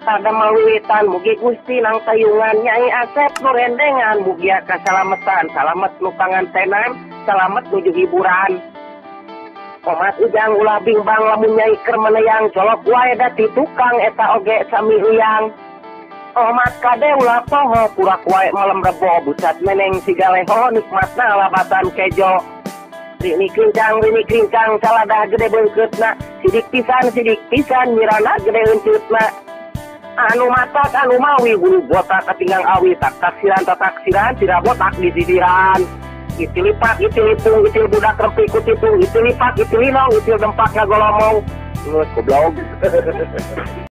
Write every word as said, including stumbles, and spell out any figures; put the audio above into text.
Kada mawiwitan mugi Gusti nang tayungan Nyai Asep nu rendengan mugia kasalametan salamet nu pangantenan salamet nuju hiburan. Omat ujang ulah bimbang lamun Nyai keur meneyang colok wae da ti tukang eta oge sami uyang. Omat kade ulah poho kurak wae malem rebo bucat meneng sigaleho nikmatna labatan kejo. Rini kincang, rini kincang, saladah gede beungkeutna, sidik pisan, sidik pisan, mirana gede eunceutna. Anu matak, anu mawi, bulu botak, katinggang awi, tak taksiran, tak taksiran, tidak botak di sisiran. Itil lipat, itil lipung, itil budak rempik kutitung, itil lipat, itil linong, itil dempak ngagolomong. Ngus, goblok.